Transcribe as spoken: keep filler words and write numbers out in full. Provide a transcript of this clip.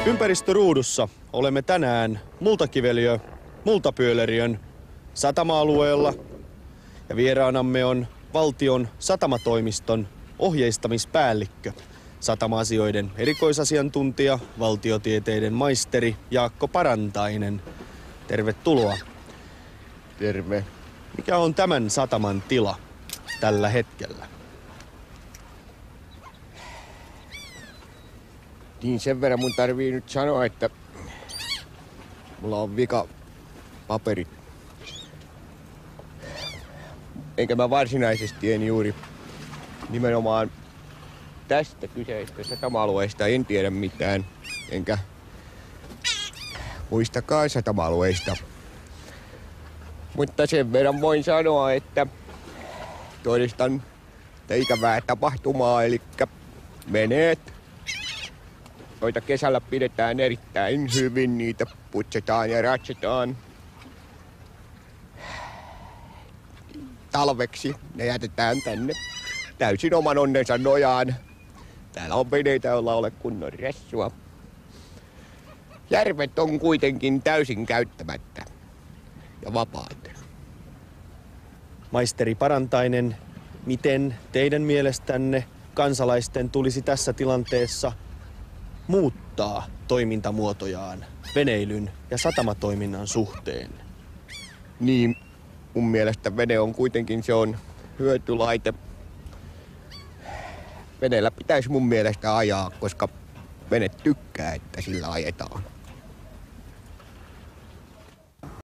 Ympäristöruudussa olemme tänään Multakiveliö Multapyöleriön satama-alueella ja vieraanamme on valtion satamatoimiston ohjeistamispäällikkö, satama-asioiden erikoisasiantuntija, valtiotieteiden maisteri Jaakko Parantainen. Tervetuloa. Terve. Mikä on tämän sataman tila tällä hetkellä? Niin sen verran mun tarvii nyt sanoa, että mulla on vika paperit. Enkä mä varsinaisesti en juuri nimenomaan tästä kyseistä satama-alueesta en tiedä mitään. Enkä muistakaan satama-alueista. Mutta sen verran voin sanoa, että todistan ikävää tapahtumaa, eli veneet, joita kesällä pidetään erittäin hyvin, niitä putsetaan ja ratsetaan. Talveksi ne jätetään tänne täysin oman onnensa nojaan. Täällä on veneitä, joilla ole kunnon ressua. Järvet on kuitenkin täysin käyttämättä ja vapaat. Maisteri Parantainen, miten teidän mielestänne kansalaisten tulisi tässä tilanteessa muuttaa toimintamuotojaan veneilyn ja satamatoiminnan suhteen? Niin, mun mielestä vene on kuitenkin se on hyötylaite. Veneellä pitäisi mun mielestä ajaa, koska vene tykkää, että sillä ajetaan.